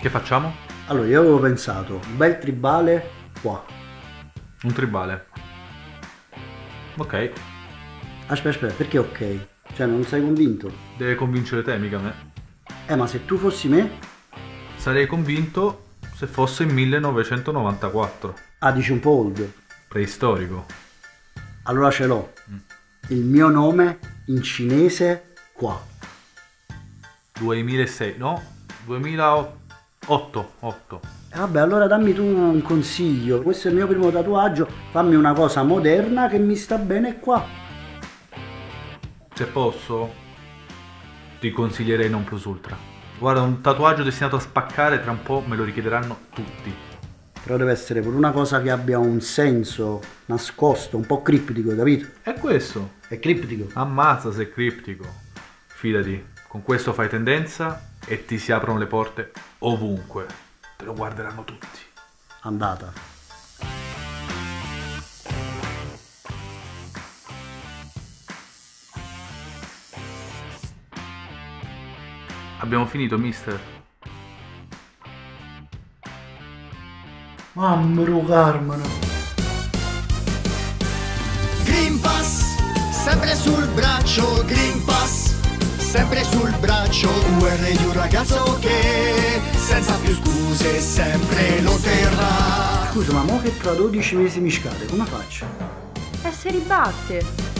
Che facciamo? Allora, io avevo pensato, un bel tribale qua. Un tribale. Ok. Aspetta, perché ok? Cioè, non sei convinto? Deve convincere te, mica me. Ma se tu fossi me? Sarei convinto se fosse il 1994. Ah, dici un po' old. Preistorico. Allora ce l'ho. Il mio nome in cinese qua. 2006, no? 2008. Vabbè, allora dammi tu un consiglio. Questo è il mio primo tatuaggio. Fammi una cosa moderna che mi sta bene qua. Se posso, ti consiglierei non plus ultra. Guarda, un tatuaggio destinato a spaccare, tra un po' me lo richiederanno tutti. Però deve essere pure una cosa che abbia un senso nascosto, un po' criptico, capito? È questo. È criptico. Ammazza se è criptico. Fidati, con questo fai tendenza e ti si aprono le porte ovunque. Te lo guarderanno tutti. Andata. Abbiamo finito, mister. Mamma Carmine. Green Pass, sempre sul braccio, Green Pass, sempre sul braccio, QR di un ragazzo che senza più scuse sempre lo terrà. Scusa, ma mo che tra 12 mesi mi scade, come faccio? Se ribatte.